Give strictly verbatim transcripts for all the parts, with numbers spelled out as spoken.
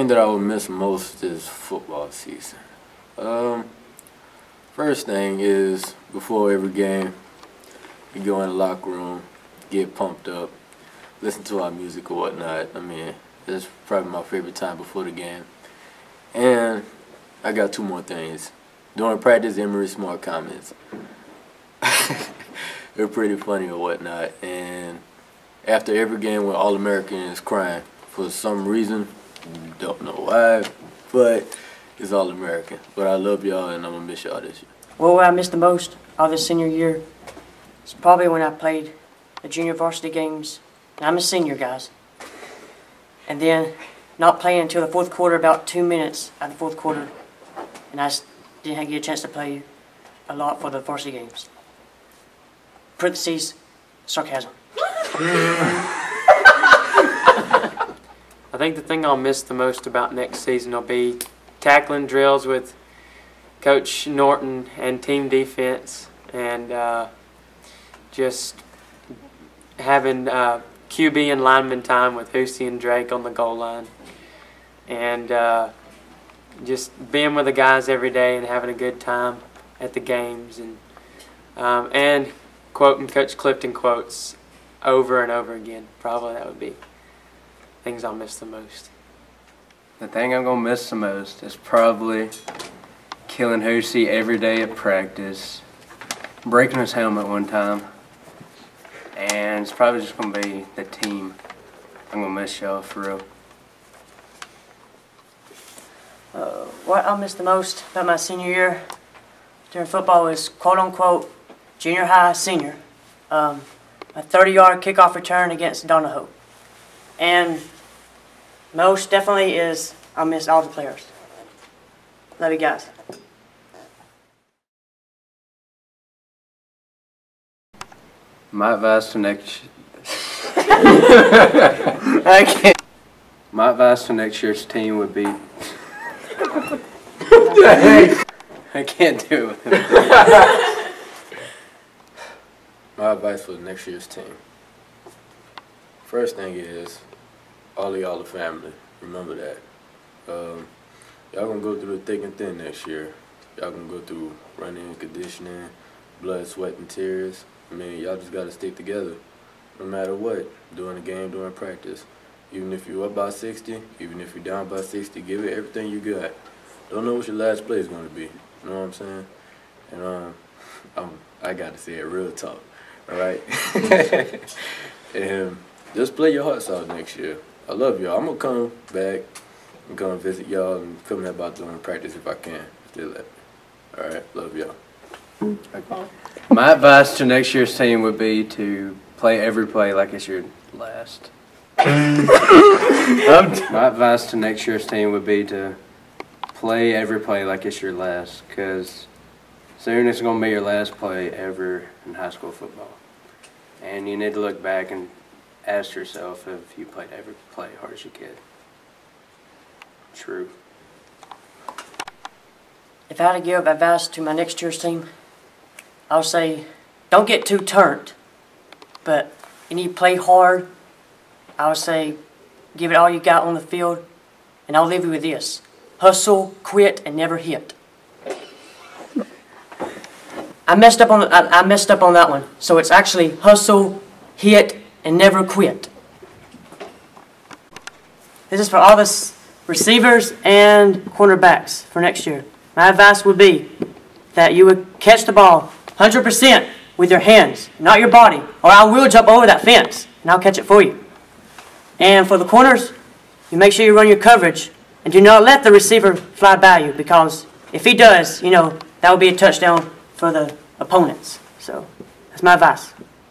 thing that I would miss most is football season. Um, first thing is, before every game, you go in the locker room, get pumped up, listen to our music or whatnot. I mean, it's probably my favorite time before the game. And I got two more things. During practice, Emery Smart comments. They're pretty funny or whatnot. And after every game when All-American is crying, for some reason, don't know why, but it's All-American. But I love y'all, and I'm going to miss y'all this year. Well, what I missed the most of this senior year is probably when I played the junior varsity games. And I'm a senior, guys. And then not playing until the fourth quarter, about two minutes at the fourth quarter. And I didn't get a chance to play a lot for the varsity games. Parentheses, sarcasm. I think the thing I'll miss the most about next season will be tackling drills with Coach Norton and team defense, and uh, just having uh, Q B and lineman time with Hoosey and Drake on the goal line, and uh, just being with the guys every day and having a good time at the games, and um, and quoting Coach Clifton quotes over and over again. Probably that would be things I'll miss the most. The thing I'm going to miss the most is probably killing Hoosey every day at practice, breaking his helmet one time, and it's probably just going to be the team. I'm going to miss y'all for real. Uh, what I'll miss the most about my senior year during football is quote-unquote junior high senior. Um, a thirty-yard kickoff return against Donahoe. And most definitely is I'll miss all the players. Love you guys. My advice to next I can't. My advice to next year's team would be I can't do it. My advice for next year's team. First thing is, all of y'all are family. Remember that. Um, y'all gonna go through the thick and thin next year. Y'all gonna go through running, conditioning, blood, sweat, and tears. I mean, y'all just gotta stick together, no matter what. During the game, during practice. Even if you're up by sixty, even if you're down by sixty, give it everything you got. Don't know what your last play is gonna be. You know what I'm saying? And um, I'm, I gotta say it real talk. All right. And just play your hearts out next year. I love y'all. I'm gonna come back and come visit y'all and come here about doing practice if I can. Still let me. All right. Love y'all. Okay. My advice to next year's team would be to play every play like it's your last. My advice to next year's team would be to play every play like it's your last, because soon it's going to be your last play ever in high school football. And you need to look back and ask yourself if you played every play hard as you could. True. If I had to give advice to my next year's team, I'll say don't get too turned, but you need to play hard. I would say give it all you got on the field, and I'll leave you with this. Hustle, quit, and never hit. I messed up on the, I, I messed up on that one. So it's actually hustle, hit, and never quit. This is for all the receivers and cornerbacks for next year. My advice would be that you would catch the ball one hundred percent with your hands, not your body, or I will jump over that fence and I'll catch it for you. And for the corners, you make sure you run your coverage and do not let the receiver fly by you, because if he does, you know, that will be a touchdown for the opponents. So that's my advice.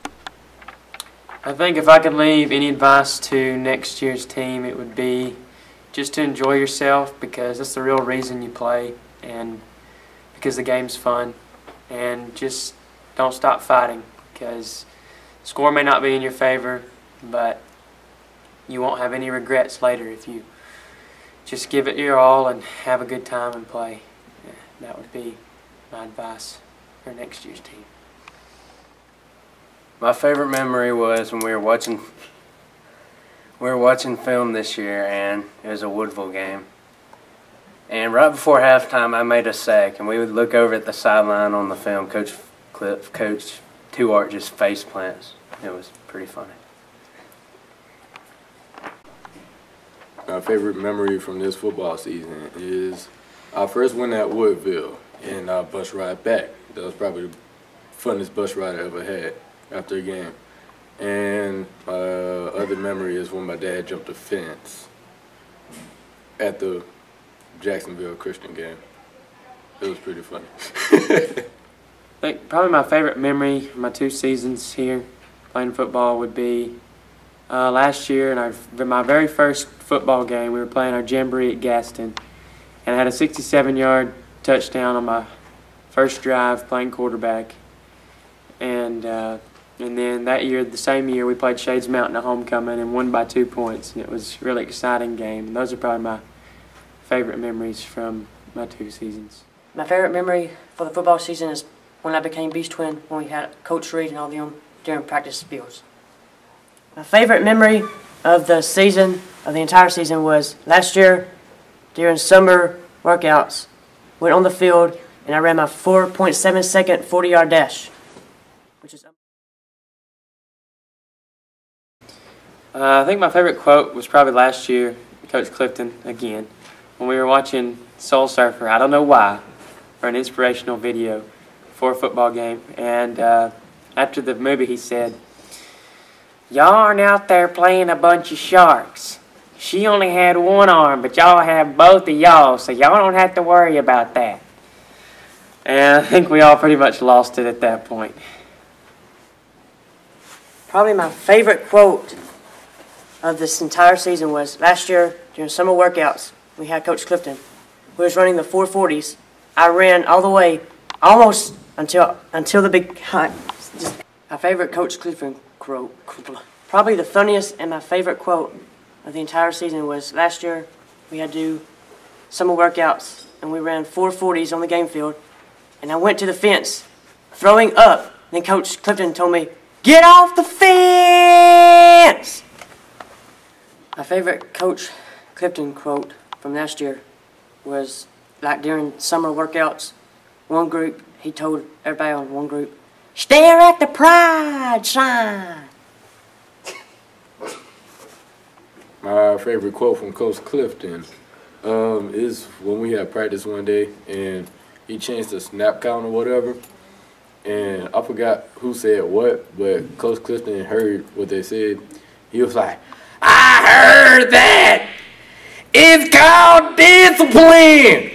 I think if I could leave any advice to next year's team, it would be just to enjoy yourself, because that's the real reason you play, and because the game's fun. And just don't stop fighting, because the score may not be in your favor, but you won't have any regrets later if you just give it your all and have a good time and play. Yeah, that would be my advice for next year's team. My favorite memory was when we were watching We were watching film this year, and it was a Woodville game. And right before halftime, I made a sack, and we would look over at the sideline on the film. Coach Cliff, Coach Tuart just face plants. It was pretty funny. My favorite memory from this football season is our first win at Woodville and our bus ride back. That was probably the funnest bus ride I ever had after a game. And my other memory is when my dad jumped the fence at the Jacksonville Christian game. It was pretty funny. I think probably my favorite memory from my two seasons here playing football would be uh, last year in our my very first football game. We were playing our jamboree at Gaston, and I had a sixty-seven yard touchdown on my first drive playing quarterback. And uh, and then that year, the same year, we played Shades Mountain at homecoming and won by two points. And it was a really exciting game. And those are probably my favorite memories from my two seasons. My favorite memory for the football season is when I became Beast Twin, when we had Coach Reed and all them during practice fields. My favorite memory of the season, of the entire season, was last year during summer workouts. Went on the field and I ran my four point seven second forty yard dash, which is. Uh, I think my favorite quote was probably last year, Coach Clifton again, when we were watching Soul Surfer. I don't know why, for an inspirational video for a football game. And uh, after the movie, he said, "Y'all aren't out there playing a bunch of sharks. She only had one arm, but y'all have both of y'all, so y'all don't have to worry about that." And I think we all pretty much lost it at that point. Probably my favorite quote of this entire season was last year during summer workouts. We had Coach Clifton, who was running the four forties. I ran all the way, almost until until the big. Just my favorite Coach Clifton quote, probably the funniest and my favorite quote of the entire season was last year. We had to do summer workouts, and we ran four forties on the game field. And I went to the fence, throwing up. And then Coach Clifton told me, "Get off the fence!" My favorite Coach Clifton quote from last year was like during summer workouts, one group, he told everybody on one group, "Stare at the pride sign." My favorite quote from Coach Clifton um, is when we had practice one day and he changed the snap count or whatever. And I forgot who said what, but Coach Clifton heard what they said. He was like, "I heard that! It's called discipline!"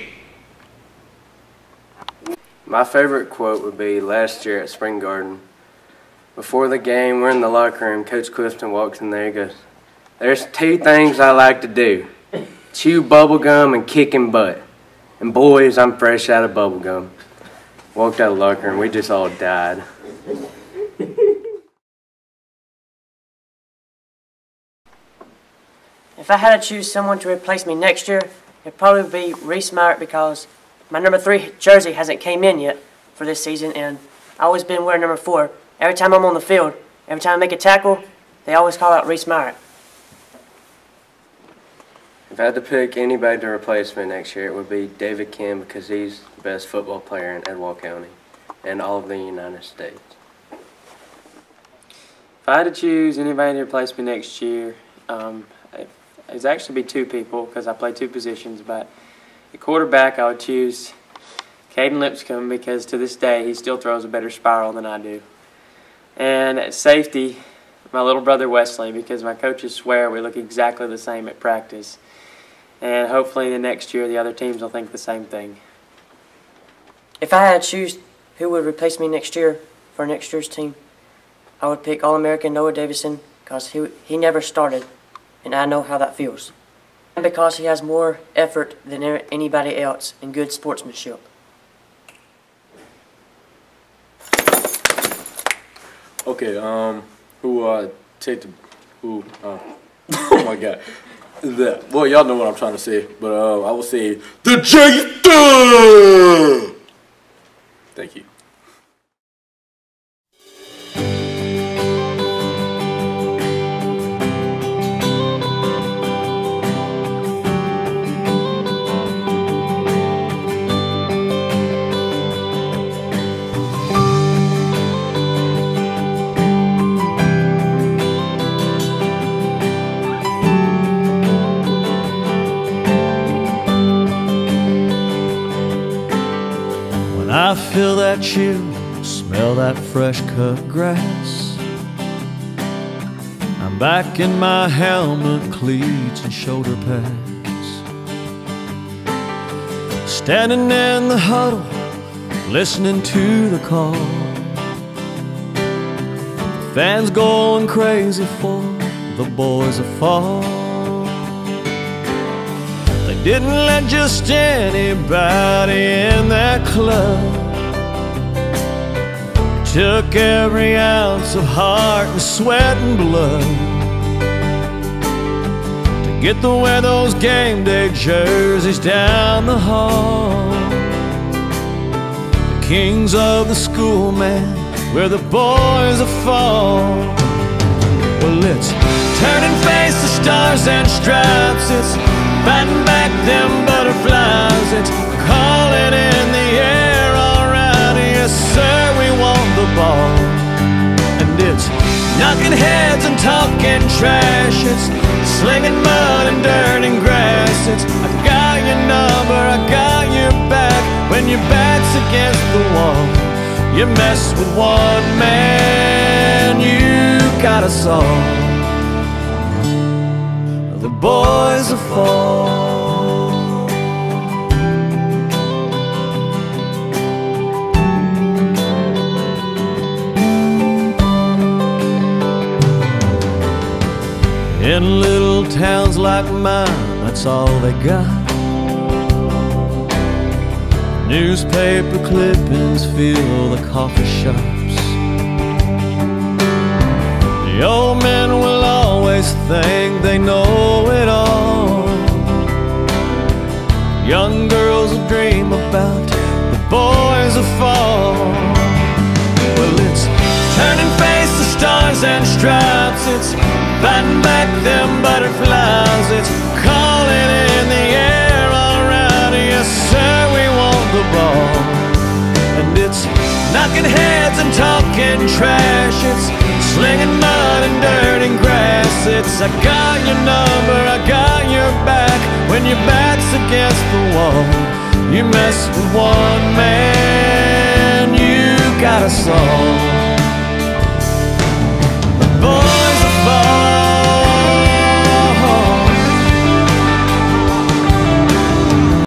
My favorite quote would be last year at Spring Garden. Before the game, we're in the locker room. Coach Clifton walks in there and goes, "There's two things I like to do. Chew bubble gum and kicking butt. And boys, I'm fresh out of bubble gum." Walked out of the locker room. We just all died. If I had to choose someone to replace me next year, it'd probably be Reese Myrick because my number three jersey hasn't came in yet for this season, and I've always been wearing number four. Every time I'm on the field, every time I make a tackle, they always call out Reese Myrick. If I had to pick anybody to replace me next year, it would be David Kim because he's the best football player in Edward County and all of the United States. If I had to choose anybody to replace me next year, um, it'd actually be two people because I play two positions. But at quarterback, I would choose Caden Lipscomb because to this day he still throws a better spiral than I do. And at safety, my little brother Wesley because my coaches swear we look exactly the same at practice. And hopefully the next year the other teams will think the same thing. If I had to choose who would replace me next year for next year's team, I would pick All-American Noah Davison because he, he never started, and I know how that feels. And because he has more effort than anybody else and good sportsmanship. Okay, um, who uh take the who? Uh, oh my God, that. Well, y'all know what I'm trying to say, but uh, I will say the J-Star. Thank you. And I feel that chill, smell that fresh cut grass. I'm back in my helmet, cleats, and shoulder pads, standing in the huddle, listening to the call. The fans going crazy for the boys of fall. They didn't let just anybody in that club. Took every ounce of heart and sweat and blood to get to wear those game day jerseys down the hall. The kings of the school, man, where the boys are fall. Well, it's turning face to stars and stripes. It's fighting back them butterflies. It's calling in the air, all right, yes sir, we want the ball. And it's knocking heads and talking trash. It's slinging mud and dirt and grass. It's I got your number, I got your back. When your back's against the wall, you mess with one man, you got us all. The boys are fall. In little towns like mine, that's all they got. Newspaper clippings fill the coffee shops. The old men will always think they know it all. Young girls will dream about the boys of fall. Well, it's turning face to stars and stripes. It's fighting back them butterflies. It's calling in the air, all right, yes sir, we want the ball. And it's knocking heads and talking trash. It's slinging mud and dirt and grass. It's I got your number, I got your back. When your back's against the wall, you mess with one man, you got us all.